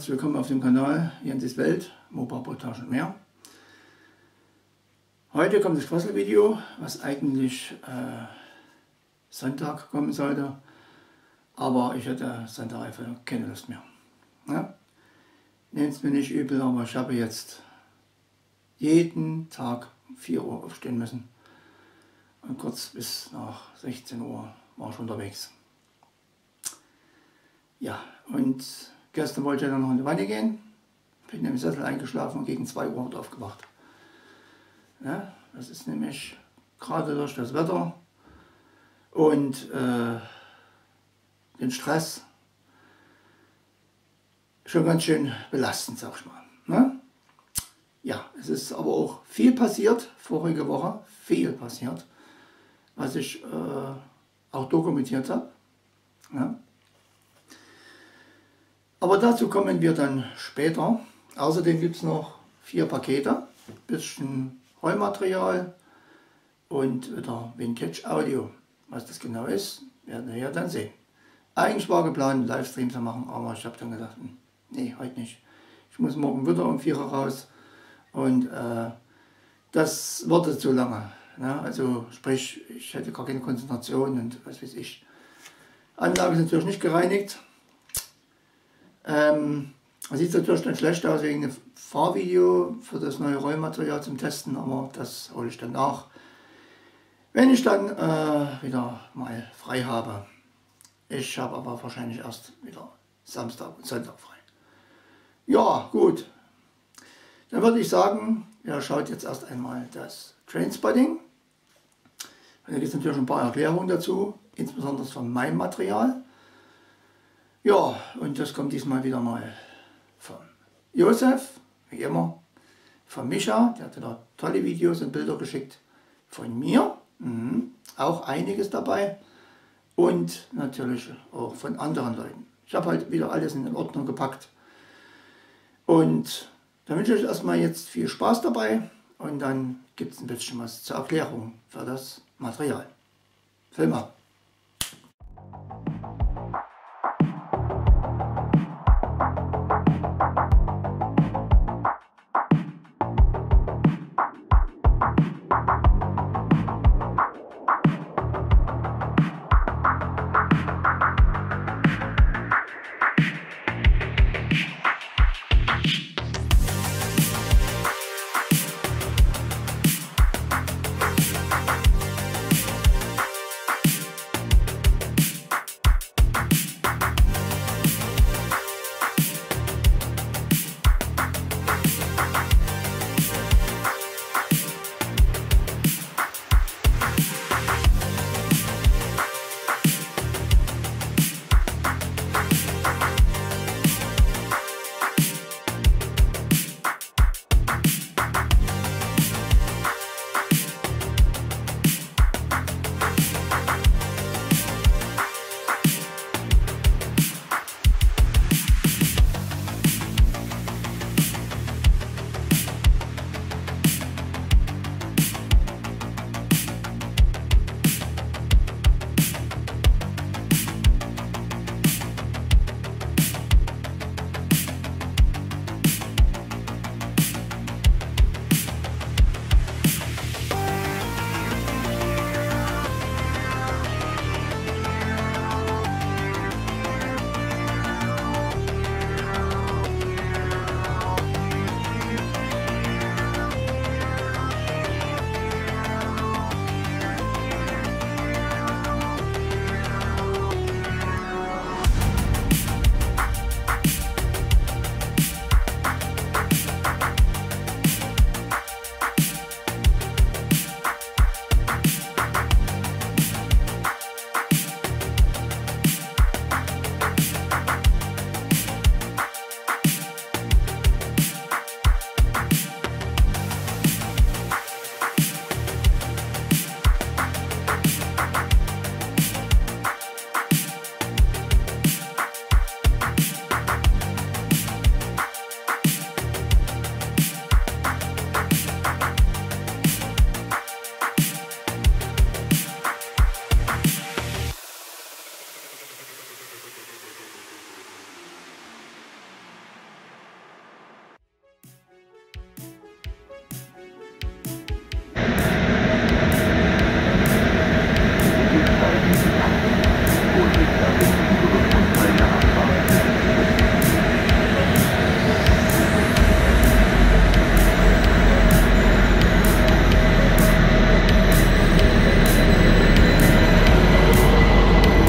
herzlich willkommen auf dem Kanal Jensis Welt, Mopa-Reportage und mehr. Heute kommt das Quasselvideo, was eigentlich Sonntag kommen sollte, aber ich hatte Sonntag einfach keine Lust mehr. Ja? Nehmt es mir nicht übel, aber ich habe jetzt jeden Tag um 4 Uhr aufstehen müssen und kurz bis nach 16 Uhr war ich unterwegs. Ja, und gestern wollte ich dann noch in die Wanne gehen, bin im Sessel eingeschlafen und gegen 2 Uhr aufgewacht. Ja, das ist nämlich gerade durch das Wetter und den Stress schon ganz schön belastend, sag ich mal. Ne? Ja, es ist aber auch viel passiert, vorige Woche, viel passiert, was ich auch dokumentiert habe. Ja? Aber dazu kommen wir dann später. Außerdem gibt es noch 4 Pakete, ein bisschen Rollmaterial und wieder Vintage Audio. Was das genau ist, werden wir ja dann sehen. Eigentlich war geplant, einen Livestream zu machen, aber ich habe dann gedacht, nee, heute nicht. Ich muss morgen wieder um 4 Uhr raus und das wurde zu lange. Ne? Also sprich, ich hätte gar keine Konzentration und was weiß ich. Anlage ist natürlich nicht gereinigt. Sieht natürlich dann schlecht aus wegen einem Fahrvideo für das neue Rollmaterial zum Testen, aber das hole ich dann nach, wenn ich dann wieder mal frei habe. Ich habe aber wahrscheinlich erst wieder Samstag und Sonntag frei. Ja, gut. Dann würde ich sagen, ihr schaut jetzt erst einmal das Trainspotting. Da gibt es natürlich ein paar Erklärungen dazu, insbesondere von meinem Material. Ja, und das kommt diesmal wieder mal von Josef, wie immer, von Micha, der hat da tolle Videos und Bilder geschickt, von mir, auch einiges dabei und natürlich auch von anderen Leuten. Ich habe halt wieder alles in Ordnung gepackt und da wünsche ich euch erstmal jetzt viel Spaß dabei und dann gibt es ein bisschen was zur Erklärung für das Material. Film ab!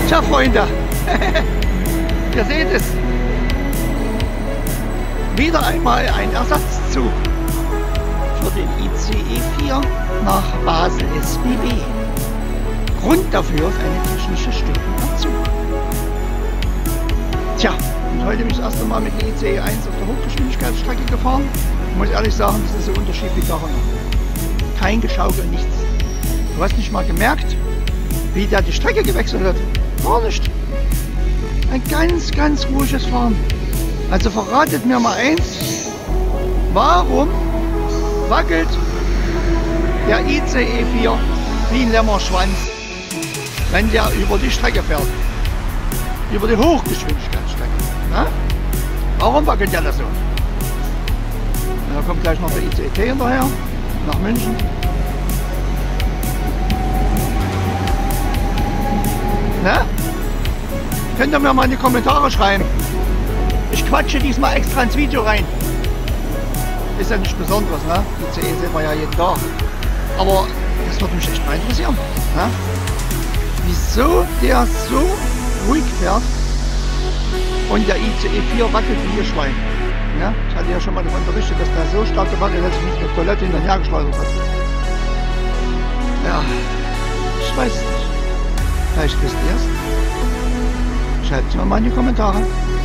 Tja, Freunde, ihr seht es. Wieder einmal ein Ersatzzug für den ICE 4 nach Basel SBB. Grund dafür ist eine technische Störung am Zug. Tja, und heute bin ich das erste Mal mit dem ICE 1 auf der Hochgeschwindigkeitsstrecke gefahren. Ich muss ehrlich sagen, das ist so ein Unterschied wie Tag und Nacht. Kein Geschaukel, nichts. Du hast nicht mal gemerkt, wie der die Strecke gewechselt hat. Gar nicht. Ein ganz, ganz ruhiges Fahren. Also verratet mir mal eins, warum wackelt der ICE 4 wie ein Lämmerschwanz, wenn der über die Strecke fährt? Über die Hochgeschwindigkeitsstrecke. Na? Warum wackelt der das so? Da kommt gleich noch der ICE T hinterher, nach München. Na? Könnt ihr mir mal in die Kommentare schreiben. Ich quatsche diesmal extra ins Video rein. Ist ja nichts Besonderes, ne? ICE sehen wir ja jeden Tag. Aber das würde mich echt mal interessieren. Ne? Wieso der so ruhig fährt und der ICE 4 wackelt wie ihr Schwein. Ja? Ich hatte ja schon mal davon berichtet, dass der so stark gewackelt hat, dass sich nicht eine Toilette hinterher geschleudert hat. Ja, ich weiß es nicht. Vielleicht wisst ihr es. Schreibt es mir mal in die Kommentare.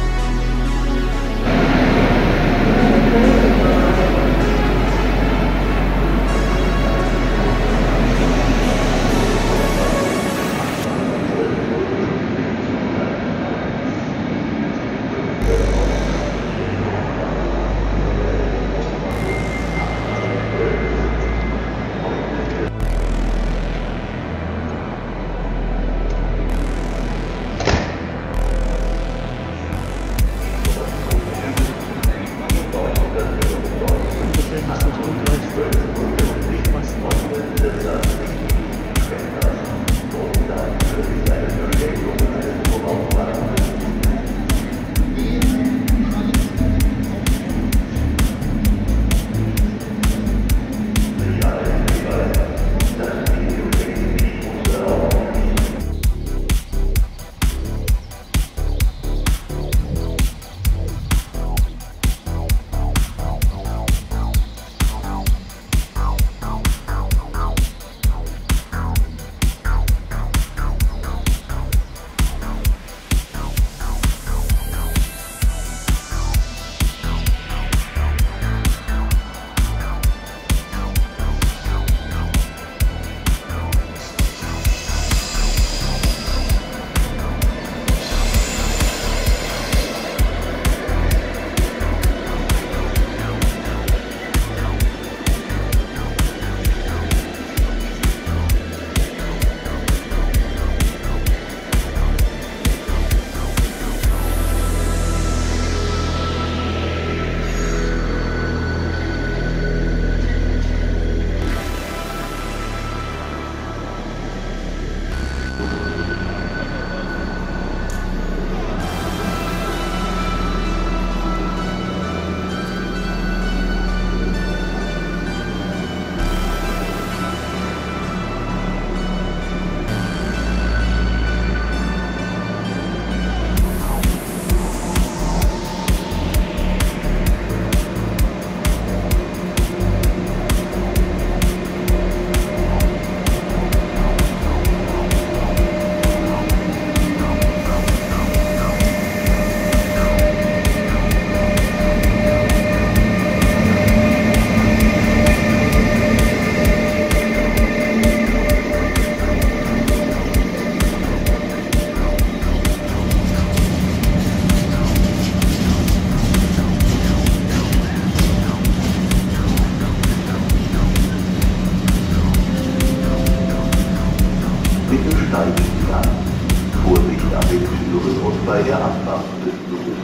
bei der Abfahrt des Fluges.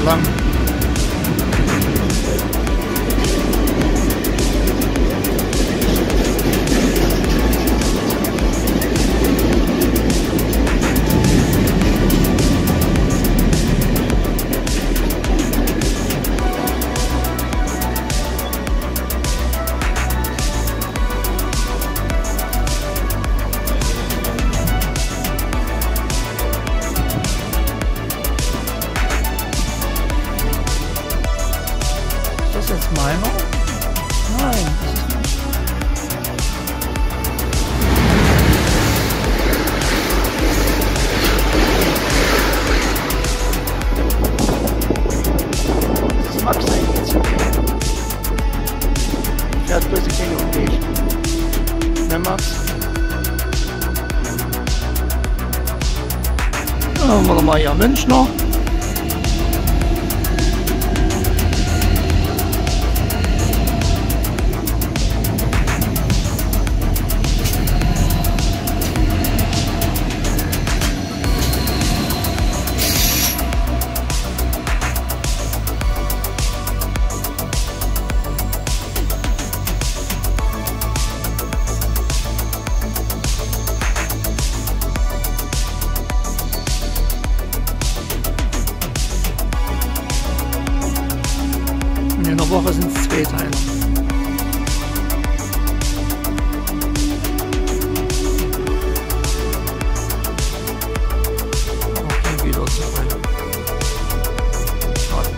lang. Ist das jetzt meiner? Nein, das ist nicht. Das ist Max eigentlich. Fährt bloß die Klinge um dich. Ne, Max? Ja, haben wir mal hier Münchner. In einer Woche sind es 2 Teile. Auch dann wieder zurück. Schade.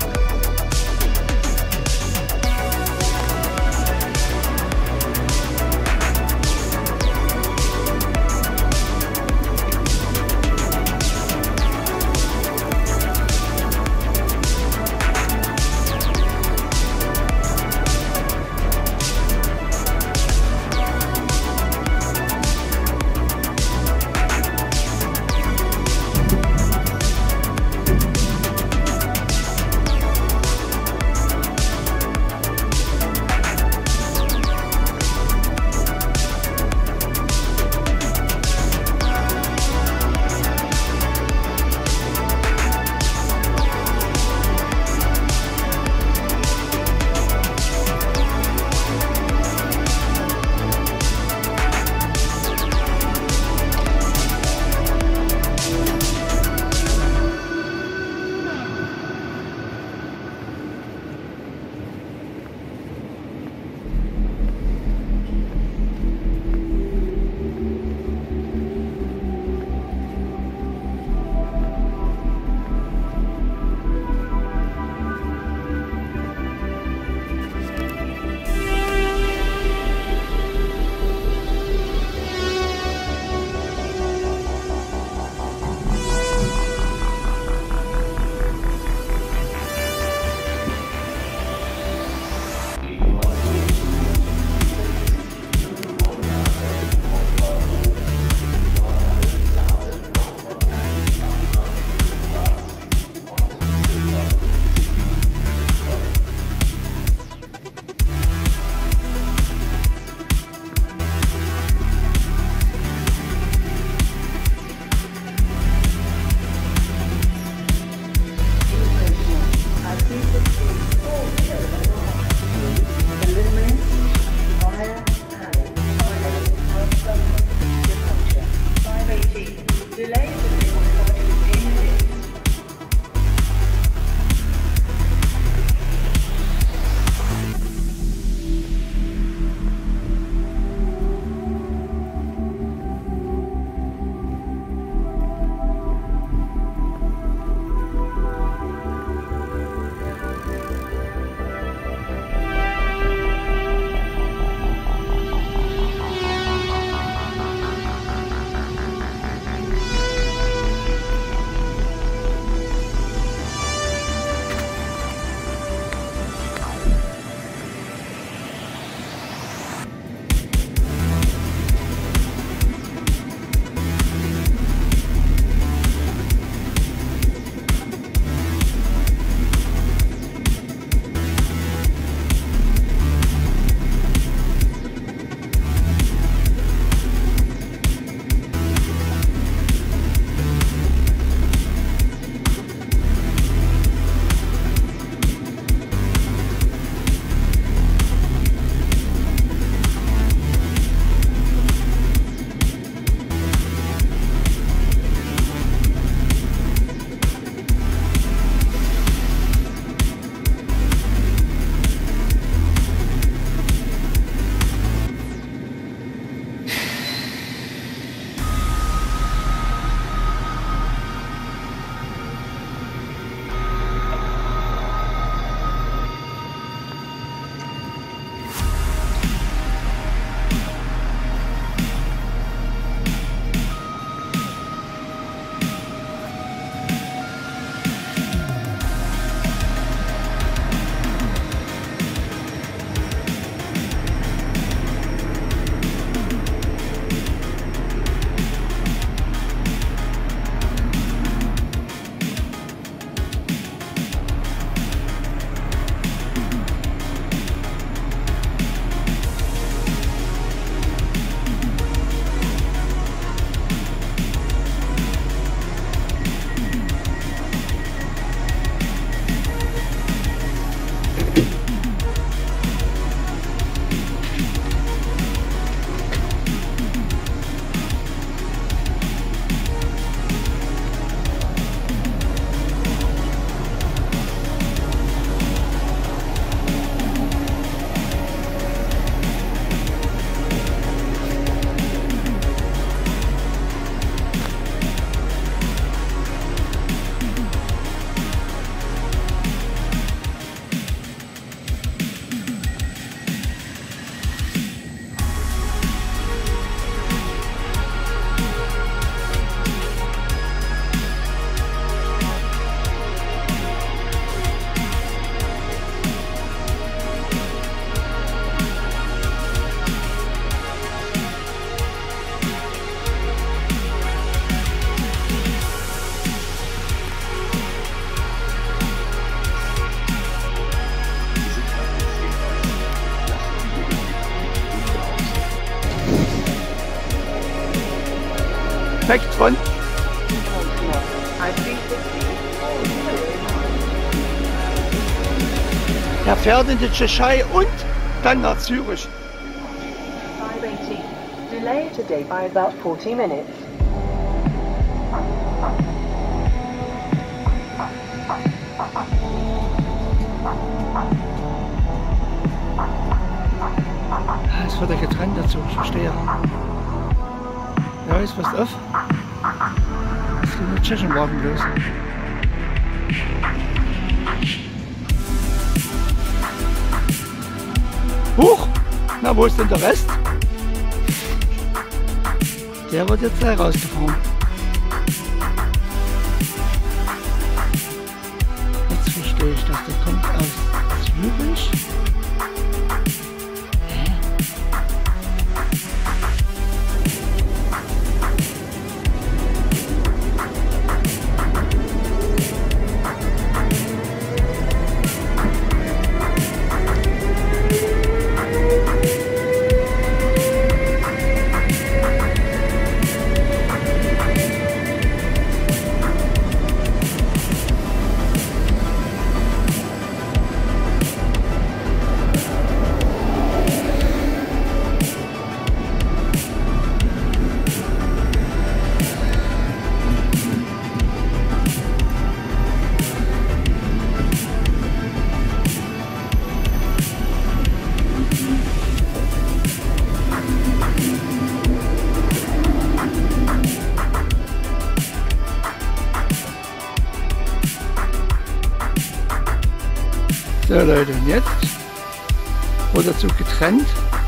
Der fährt in die Tschechei und dann nach Zürich. 580. Delay today by about 40 minutes. Es wird ja getrennt dazu, ich verstehe. Ja, jetzt passt auf. Das ist nur Tschechenwagen lösen. Huch! Na, wo ist denn der Rest? Der wird jetzt gleich rausgefahren. Jetzt verstehe ich das. Der kommt aus Zürich. So Leute, und jetzt wird der Zug getrennt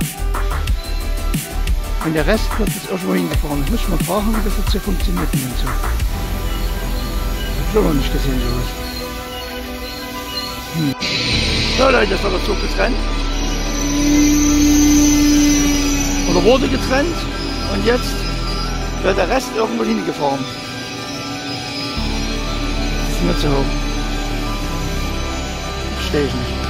und der Rest wird jetzt irgendwo hingefahren. Jetzt muss ich mal fragen, wie das jetzt hier funktioniert mit dem Zug. Ich habe noch nicht gesehen sowas. So Leute, jetzt wird der Zug getrennt. Oder wurde getrennt und jetzt wird der Rest irgendwo hingefahren. Das ist mir zu hoch. Verstehe ich nicht.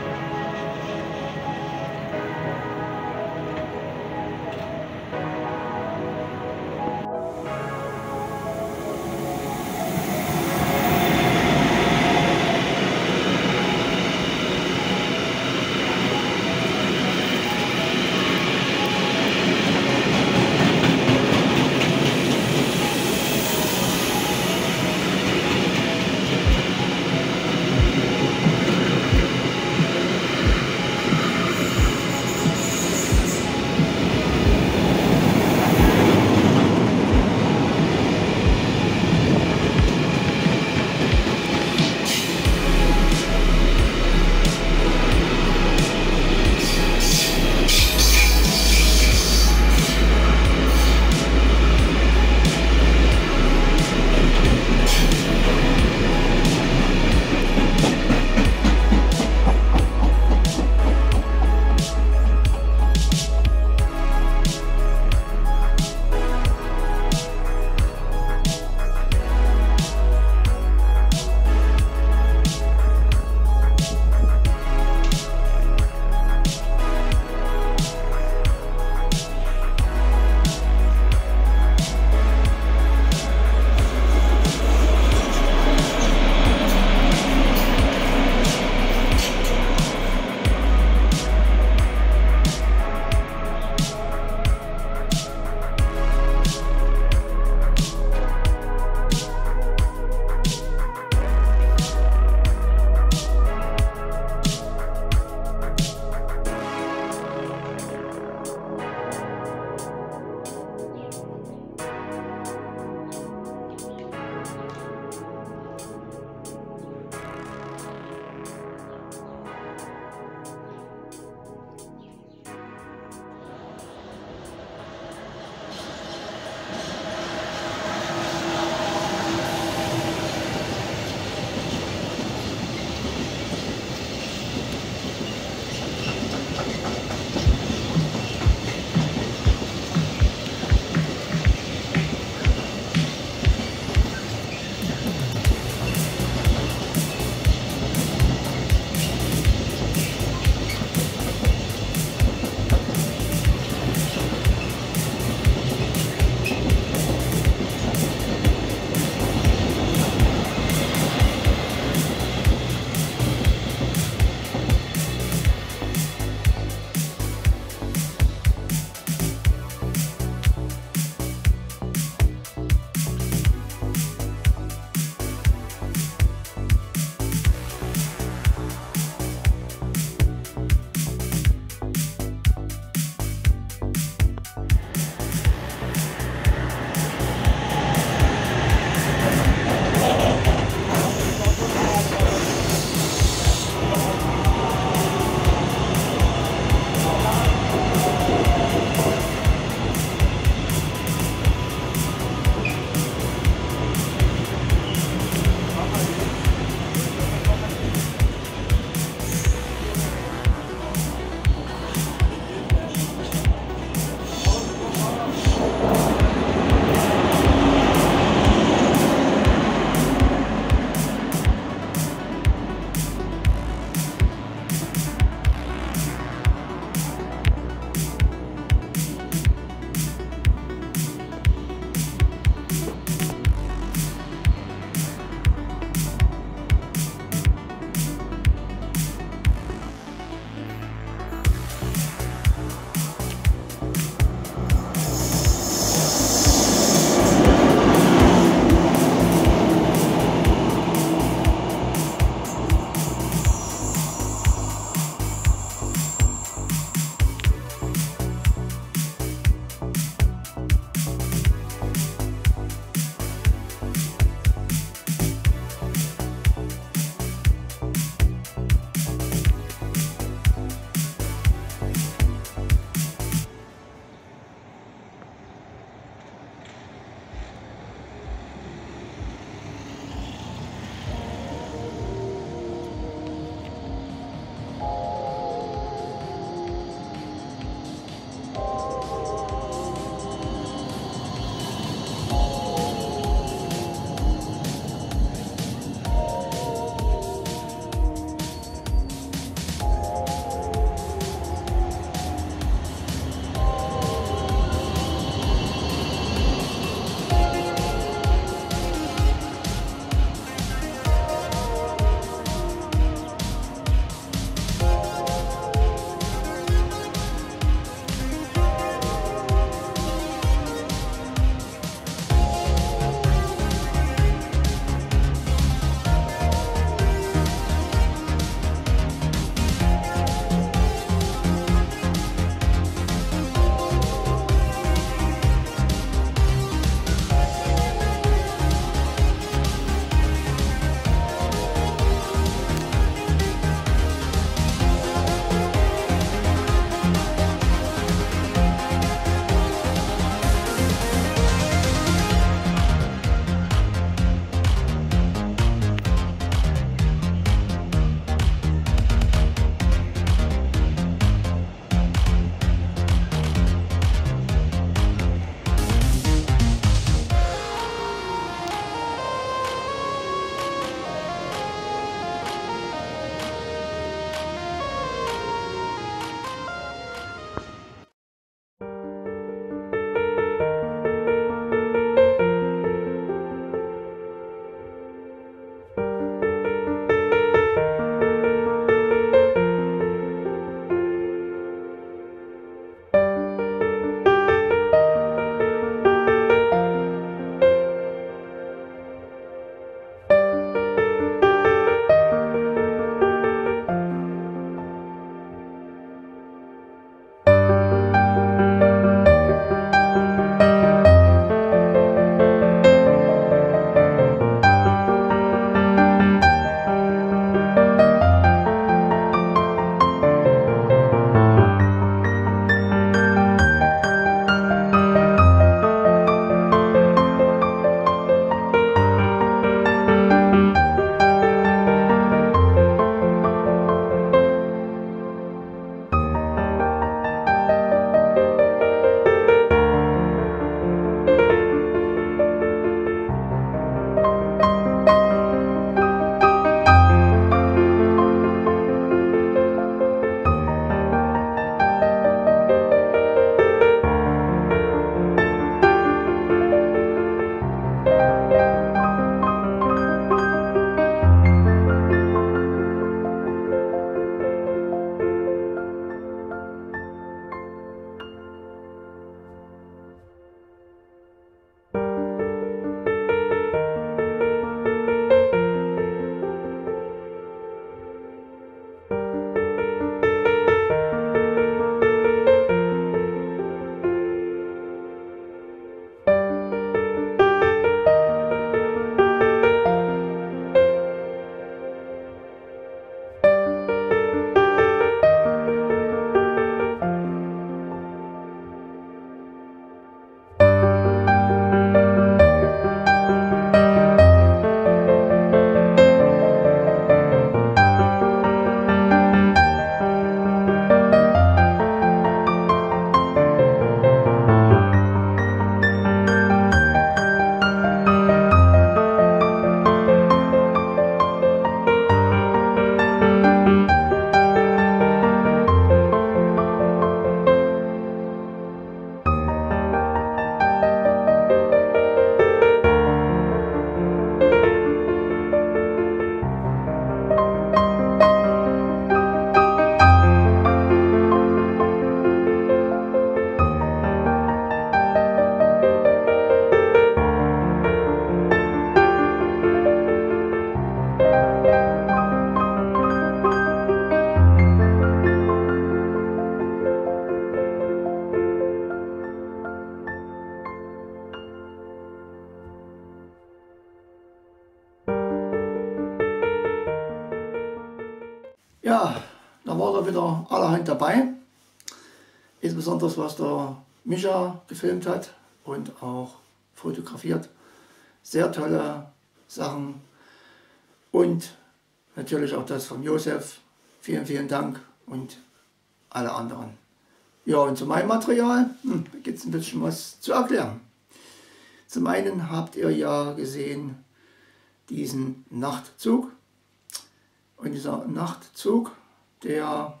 da war da wieder allerhand dabei. Insbesondere was der Micha gefilmt hat und auch fotografiert. Sehr tolle Sachen. Und natürlich auch das von Josef. Vielen, vielen Dank und alle anderen. Ja, und zu meinem Material gibt es ein bisschen was zu erklären. Zum einen habt ihr ja gesehen diesen Nachtzug. Und dieser Nachtzug, der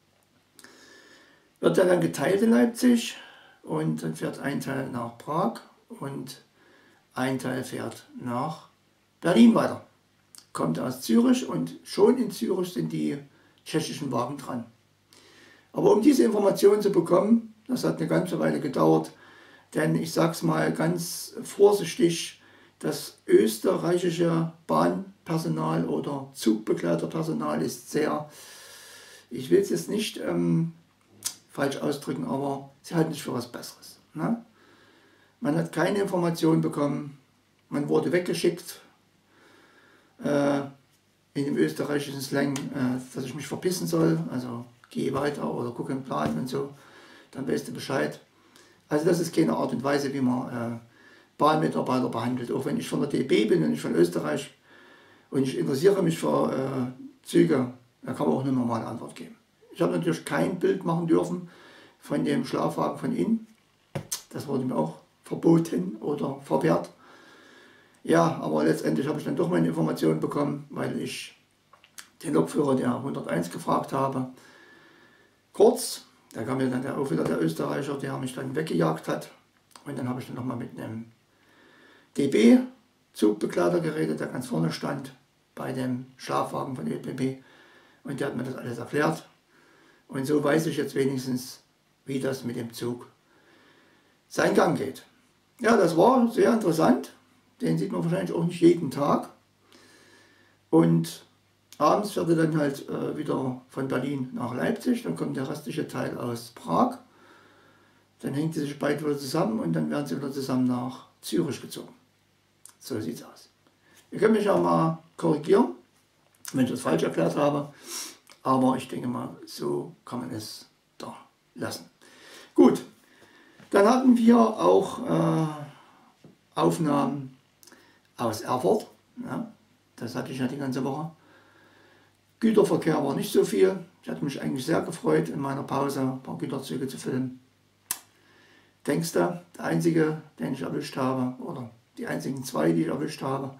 wird ja dann geteilt in Leipzig und dann fährt ein Teil nach Prag und ein Teil fährt nach Berlin weiter. Kommt aus Zürich und schon in Zürich sind die tschechischen Wagen dran. Aber um diese Informationen zu bekommen, das hat eine ganze Weile gedauert, denn ich sage es mal ganz vorsichtig, das österreichische Bahnpersonal oder Zugbegleiterpersonal ist sehr, ich will es jetzt nicht falsch ausdrücken, aber sie halten sich für was Besseres. Ne? Man hat keine Informationen bekommen, man wurde weggeschickt, in dem österreichischen Slang, dass ich mich verpissen soll, also geh weiter oder guck im Plan und so, dann weißt du Bescheid. Also das ist keine Art und Weise, wie man Bahnmitarbeiter behandelt. Auch wenn ich von der DB bin und ich von Österreich und ich interessiere mich für Züge, da kann man auch eine normale Antwort geben. Ich habe natürlich kein Bild machen dürfen von dem Schlafwagen von innen. Das wurde mir auch verboten oder verwehrt. Ja, aber letztendlich habe ich dann doch meine Informationen bekommen, weil ich den Lokführer der 101 gefragt habe. Kurz, da kam mir dann auch wieder der Österreicher, der mich dann weggejagt hat. Und dann habe ich dann nochmal mit einem DB-Zugbegleiter geredet, der ganz vorne stand bei dem Schlafwagen von ÖBB. Und der hat mir das alles erklärt. Und so weiß ich jetzt wenigstens, wie das mit dem Zug seinen Gang geht. Ja, das war sehr interessant. Den sieht man wahrscheinlich auch nicht jeden Tag. Und abends fährt er dann halt wieder von Berlin nach Leipzig. Dann kommt der restliche Teil aus Prag. Dann hängt sie sich beide wieder zusammen und dann werden sie wieder zusammen nach Zürich gezogen. So sieht es aus. Ihr könnt mich ja mal korrigieren, wenn ich das falsch erklärt habe. Aber ich denke mal, so kann man es da lassen. Gut, dann hatten wir auch Aufnahmen aus Erfurt. Ja, das hatte ich ja die ganze Woche. Güterverkehr war nicht so viel. Ich hatte mich eigentlich sehr gefreut, in meiner Pause ein paar Güterzüge zu filmen. Denkst du, der einzige, den ich erwischt habe, oder die einzigen zwei, die ich erwischt habe,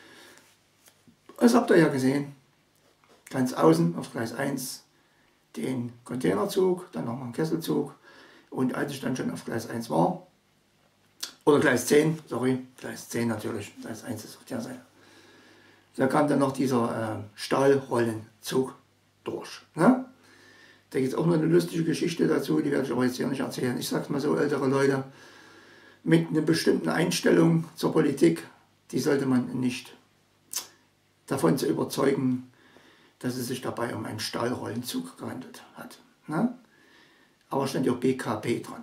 das habt ihr ja gesehen. Ganz außen auf Gleis 1 den Containerzug, dann nochmal einen Kesselzug. Und als ich dann schon auf Gleis 1 war, oder Gleis 10, sorry, Gleis 10 natürlich, Gleis 1 ist auf der Seite. Da kam dann noch dieser Stahlrollenzug durch. Ne? Da gibt es auch noch eine lustige Geschichte dazu, die werde ich aber jetzt hier nicht erzählen. Ich sag's mal so, ältere Leute mit einer bestimmten Einstellung zur Politik, die sollte man nicht davon zu überzeugen, dass es sich dabei um einen Stahlrollenzug gehandelt hat. Ne? Aber stand ja auch BKP dran.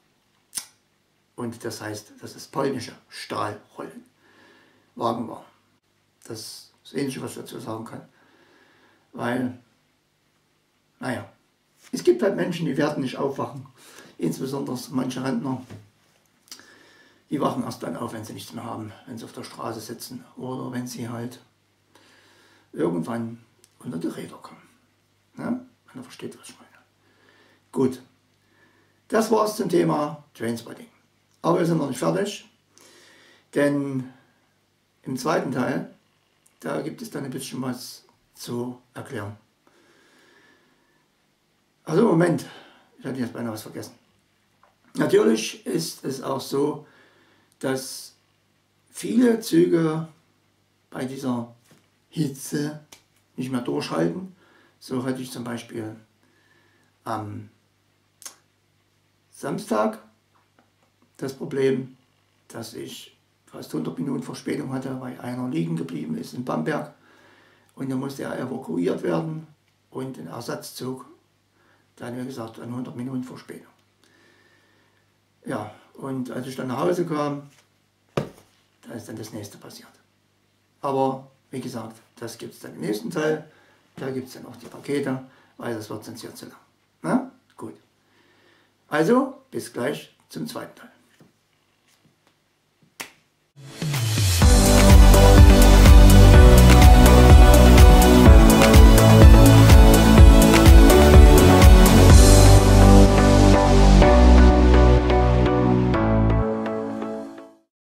Und das heißt, dass es polnische Stahlrollenwagen war. Das ist das Ähnliche, was ich dazu sagen kann. Weil, naja, es gibt halt Menschen, die werden nicht aufwachen. Insbesondere manche Rentner. Die wachen erst dann auf, wenn sie nichts mehr haben, wenn sie auf der Straße sitzen oder wenn sie halt irgendwann unter die Räder kommen. Ja? Wenn ihr versteht, was ich meine. Gut, das war es zum Thema Trainspotting. Aber wir sind noch nicht fertig, denn im zweiten Teil, da gibt es dann ein bisschen was zu erklären. Also Moment, ich hatte jetzt beinahe was vergessen. Natürlich ist es auch so, dass viele Züge bei dieser Hitze nicht mehr durchhalten. So hatte ich zum Beispiel am Samstag das Problem, dass ich fast 100 Minuten Verspätung hatte, weil einer liegen geblieben ist in Bamberg und dann musste er evakuiert werden und ein Ersatzzug, dann wie gesagt, an 100 Minuten Verspätung. Ja, und als ich dann nach Hause kam, da ist dann das nächste passiert. Aber wie gesagt, das gibt es dann im nächsten Teil, da gibt es dann auch die Pakete weil das wird sonst hier zu lang. Na? Gut. Also, bis gleich zum zweiten Teil.